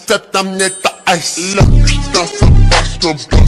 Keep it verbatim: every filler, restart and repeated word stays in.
Tête à mnie ta ice. Là, j'suis dans sa poche,